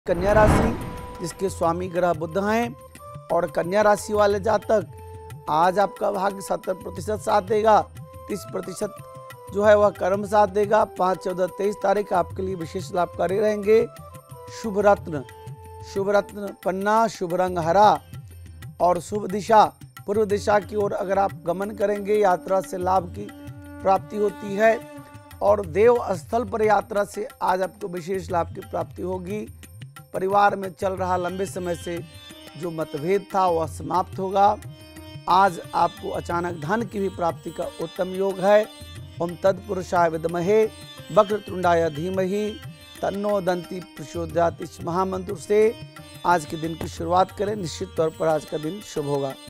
कन्या राशि जिसके स्वामी ग्रह बुध हैं और कन्या राशि वाले जातक आज आपका भाग्य 70% साथ देगा। 30% जो है वह कर्म साथ देगा। 5, 14, 23 तारीख आपके लिए विशेष लाभकारी रहेंगे। शुभ रत्न पन्ना, शुभ रंग हरा और शुभ दिशा पूर्व दिशा की ओर अगर आप गमन करेंगे यात्रा से लाभ की प्राप्ति होती है और देव स्थल पर यात्रा से आज आपको विशेष लाभ की प्राप्ति होगी। परिवार में चल रहा लंबे समय से जो मतभेद था वह समाप्त होगा। आज आपको अचानक धन की भी प्राप्ति का उत्तम योग है। ओम तत्पुरुषाय विद्महे वक्रतुंडाय धीमहि तन्नो दंती प्रचोदयात्। इस महामंत्र से आज के दिन की शुरुआत करें, निश्चित तौर पर आज का दिन शुभ होगा।